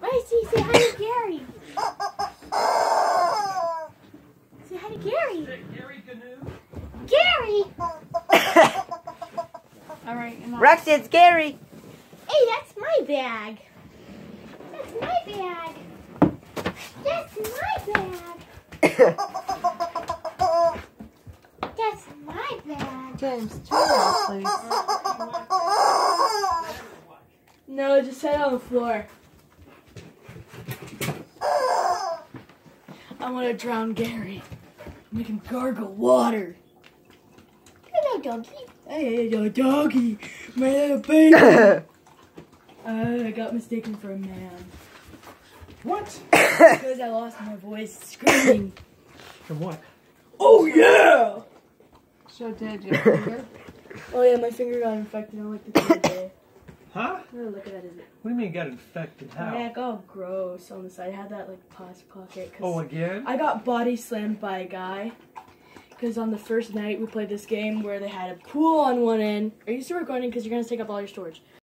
Icy, say hi to Gary. Say hi to Gary. Gary Canoe. Gary! Alright, Roxy, it's Gary. Hey, that's my bag. That's my bag. That's my bag. That's my bag. James, turn it off, please. No, just set it on the floor. I want to drown Gary. Make him gargle water. Hello, doggy. Hey, yo, doggy. My little baby. I got mistaken for a man. What? Because I lost my voice screaming. From what? Oh, yeah! So did your finger? Oh, yeah, my finger got infected on like the third day. Huh? Oh, look at that. Is it? What do you mean got infected? How? Yeah, it got gross on the side. I had that like pus pocket. Oh, again? I got body slammed by a guy. Because on the first night we played this game where they had a pool on one end. Are you still recording? Because you're going to take up all your storage.